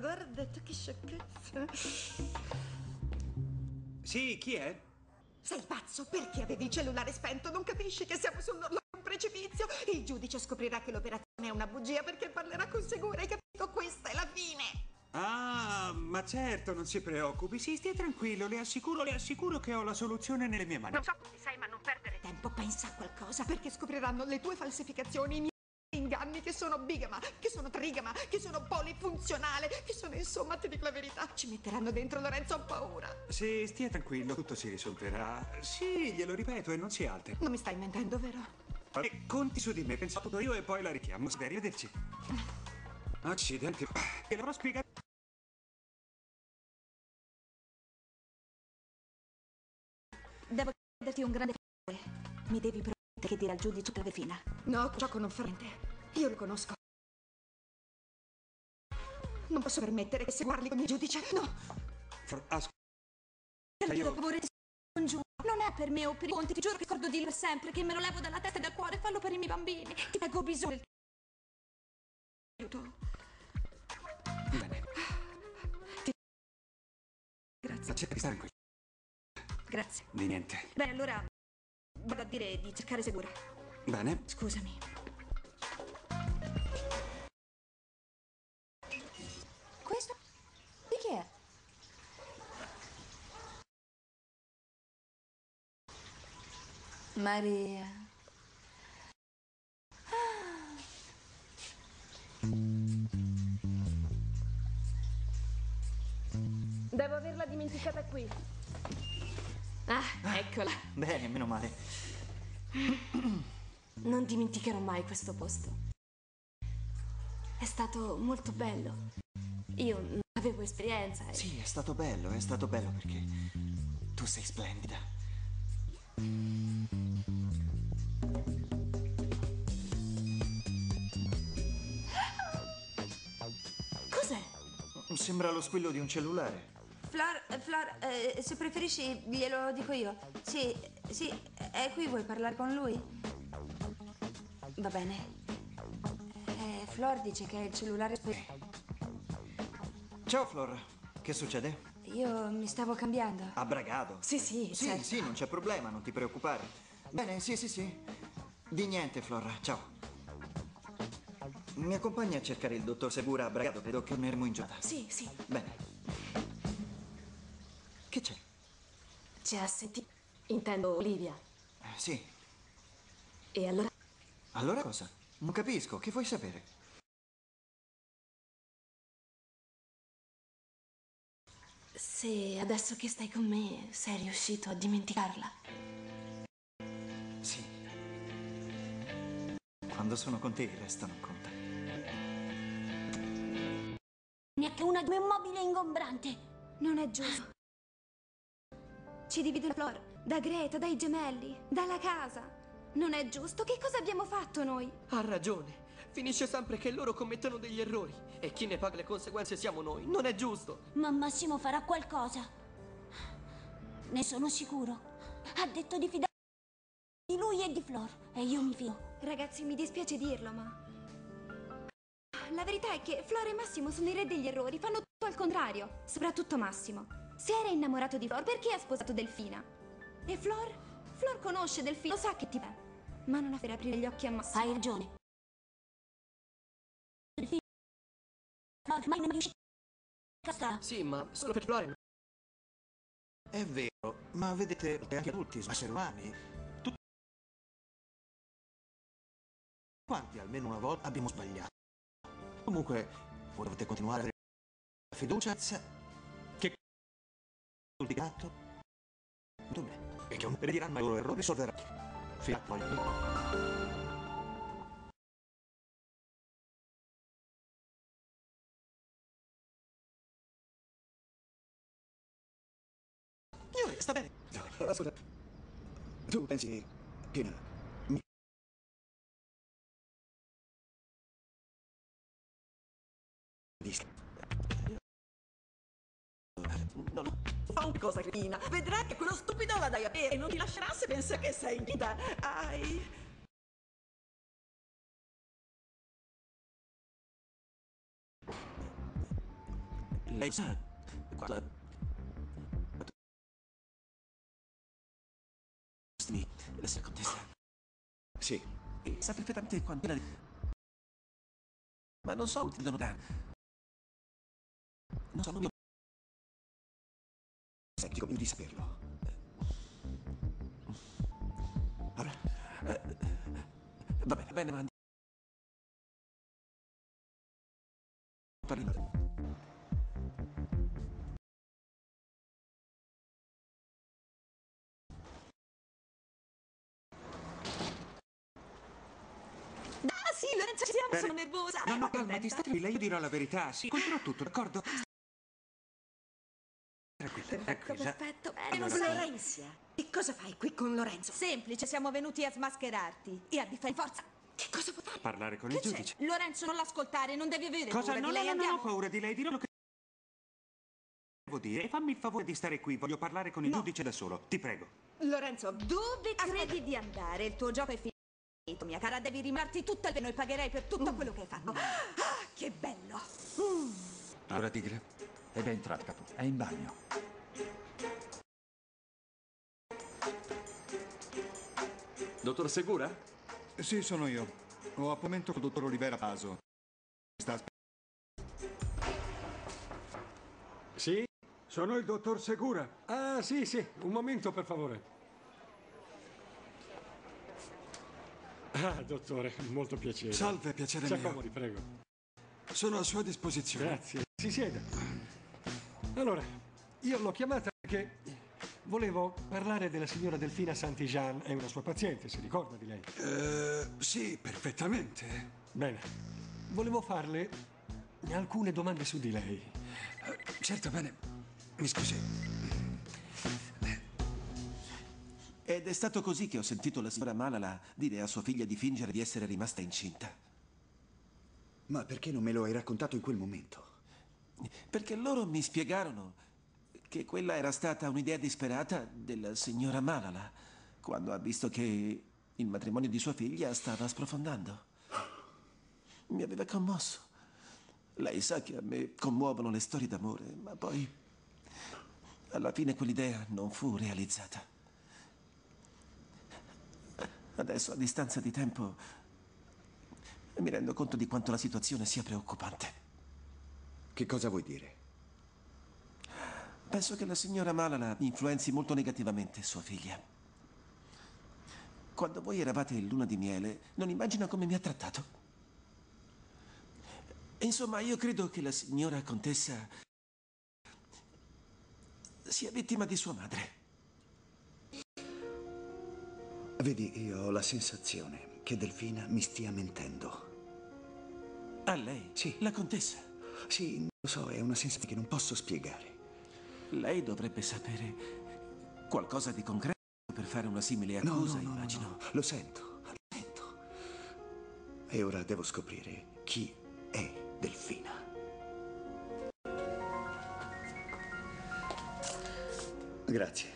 guarda che sciocchezza. Sì, chi è? Sei pazzo? Perché avevi il cellulare spento? Non capisci che siamo sull'orlo di un precipizio? Il giudice scoprirà che l'operazione è una bugia perché parlerà con Segura, hai capito? Questa è la fine. Ah, ma certo, non si preoccupi. Sì, stia tranquillo, le assicuro che ho la soluzione nelle mie mani. Non so chi sei, ma non perdere tempo. Pensa a qualcosa, perché scopriranno le tue falsificazioni, i miei inganni, che sono bigama, che sono trigama, che sono polifunzionale, che sono, insomma, ti dico la verità, ci metteranno dentro, Lorenzo, ho paura. Sì, stia tranquillo, tutto si risolverà. Sì, glielo ripeto e non si alteri. Non mi stai mentendo, vero? Conti su di me, penso tutto io e poi la richiamo. Arrivederci. Accidenti. Te l'avrò spiegato. Devo chiederti un grande favore. Mi devi promettere che dirà al giudice la fina. No, gioco non fa niente. Io lo conosco. Non posso permettere che se guardi con il giudice. No. Ascolta, Per io... favore, ti congiuro. Non è per me o per i conti. Ti giuro che scordo di per sempre, che me lo levo dalla testa e dal cuore. Fallo per i miei bambini. Ti prego, ho bisogno del Aiuto. Bene. Grazie. Cerca di stare qui. Grazie. Di niente. Beh, allora vado a dire di cercare Segura. Bene. Scusami. Questo? Di chi è? Maria. Devo averla dimenticata qui. Ah, eccola. Bene, meno male. Non dimenticherò mai questo posto. È stato molto bello. Io non avevo esperienza. Sì, è stato bello perché tu sei splendida. Cos'è? Sembra lo squillo di un cellulare. Flor, se preferisci glielo dico io. Sì, è qui, vuoi parlare con lui? Va bene. Flor dice che è il cellulare Ciao Flor, che succede? Io mi stavo cambiando. A Bragado? Sì, certo. Sì, non c'è problema, non ti preoccupare. Bene, sì. Di niente, Flor, ciao. Mi accompagni a cercare il dottor Segura a Bragado, credo che è un ermo in giornata. Sì. Bene. Che c'è? Ci ha sentito. Intendo Olivia. Sì. E allora? Allora cosa? Non capisco, che vuoi sapere? Se adesso che stai con me sei riuscito a dimenticarla. Sì. Quando sono con te il resto non conta. Neanche una di un mobile ingombrante. Non è giusto. Ci divide Flor, da Greta, dai gemelli, dalla casa. Non è giusto. Che cosa abbiamo fatto noi? Ha ragione. Finisce sempre che loro commettono degli errori. E chi ne paga le conseguenze siamo noi. Non è giusto. Ma Massimo farà qualcosa. Ne sono sicuro. Ha detto di fidarsi di lui e di Flor. E io mi fido. Ragazzi, mi dispiace dirlo, ma... La verità è che Flor e Massimo sono i re degli errori. Fanno tutto al contrario. Soprattutto Massimo. Se era innamorato di Flor, perché ha sposato Delfina? E Flor? Flor conosce Delfina, lo sa che ti è. Ma non ha per aprire gli occhi a Massimo. Hai ragione. Ma non riuscite a stare. Sì, ma solo per Flor. È vero, ma vedete che anche tutti sono esseri umani. Tutti quanti almeno una volta abbiamo sbagliato. Comunque, voi dovete continuare a avere la fiducia che il gatto molto bene e che non ridiranno i loro errori risolverà. Fino a poi. Sta bene. No, ascolta. Tu pensi che mi... Non fa una cosa cretina. Vedrà che quello stupido la dai a bere e non ti lascerà se pensa che sei in vita. Ai... Lei sa quando la contessa. Sì. E sa perfettamente quando la... Ma non so, utilizzano da... Non so, non io... Senti, come di saperlo. Allora, va bene, ma... Parliamo. Ah sì, Lorenzo, ci siamo, sono nervosa. No, calmati, sta tranquilla, io dirò la verità. Sì, conterò tutto, d'accordo? Tranquilla. Perfetto. Allora, Florencia, che cosa fai qui con Lorenzo? Semplice, siamo venuti a smascherarti e a difendere forza. Che cosa può fare? parlare con il giudice. Lorenzo, non l'ascoltare, non devi avere Cosa? paura No, di lei, non andiamo. ho paura di lei, dirò lo che devo dire. E fammi il favore di stare qui, voglio parlare con il giudice da solo, ti prego. Lorenzo, Dove credi di andare? Il tuo gioco è finito, mia cara, devi rimarti tutta il... Noi pagherei per tutto quello che hai fatto. Ah, che bello! Allora, Tigre, è ben entrato, capo. È in bagno. Dottor Segura? Sì, sono io. Ho appuntamento col dottor Olivera Paso. Sta Sì? Sono il dottor Segura. Ah, sì, un momento, per favore. Ah, dottore, molto piacere. Salve, piacere Si mio. accomodi, prego. Sono a sua disposizione. Grazie. Si sieda. Allora, io l'ho chiamata perché volevo parlare della signora Delfina Santijan, è una sua paziente, si ricorda di lei? Sì, perfettamente. Bene, volevo farle alcune domande su di lei. Certo, bene. Mi scusi. Ed è stato così che ho sentito la signora Malala dire a sua figlia di fingere di essere rimasta incinta. Ma perché non me lo hai raccontato in quel momento? Perché loro mi spiegarono che quella era stata un'idea disperata della signora Malala quando ha visto che il matrimonio di sua figlia stava sprofondando. Mi aveva commosso. Lei sa che a me commuovono le storie d'amore, ma poi alla fine quell'idea non fu realizzata. Adesso, a distanza di tempo, mi rendo conto di quanto la situazione sia preoccupante. Che cosa vuoi dire? Penso che la signora Malala influenzi molto negativamente sua figlia. Quando voi eravate in luna di miele, non immagina come mi ha trattato. Insomma, io credo che la signora contessa sia vittima di sua madre. Vedi, io ho la sensazione che Delfina mi stia mentendo. A lei? Sì. La contessa? Sì, lo so, è una sensazione che non posso spiegare. Lei dovrebbe sapere qualcosa di concreto per fare una simile accusa, immagino. No, lo sento. E ora devo scoprire chi è Delfina. Grazie.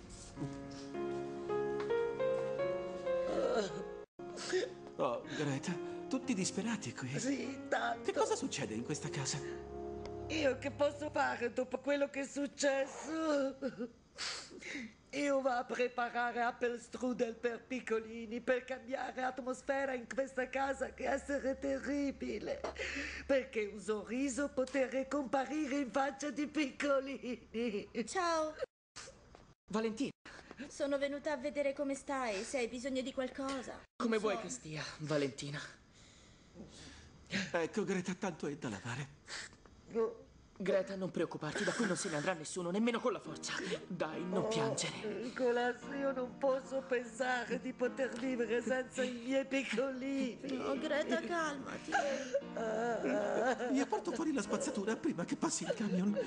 Oh, Greta, tutti disperati qui. Sì, tanto. Che cosa succede in questa casa? Io che posso fare dopo quello che è successo? Io vado a preparare Apfelstrudel per piccolini, per cambiare atmosfera in questa casa che essere terribile. Perché un sorriso poter comparire in faccia di piccolini. Ciao, Valentina, sono venuta a vedere come stai, se hai bisogno di qualcosa. come vuoi che stia, Valentina? Ecco, Greta, tanto è da lavare. Greta, non preoccuparti, da qui non se ne andrà nessuno, nemmeno con la forza. Dai, non piangere. Nicolas, io non posso pensare di poter vivere senza i miei piccolini. No, Greta, calmati. Io porto fuori la spazzatura prima che passi il camion.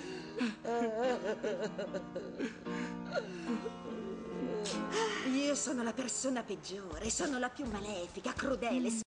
io sono la persona peggiore, sono la più malefica, crudele,